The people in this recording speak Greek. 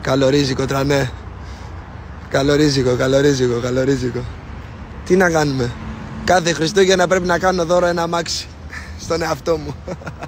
Καλορίζικο τρανέ. Καλορίζικο. Τι να κάνουμε. Κάθε Χριστούγεννα πρέπει να κάνω δώρο ένα αμάξι στον εαυτό μου.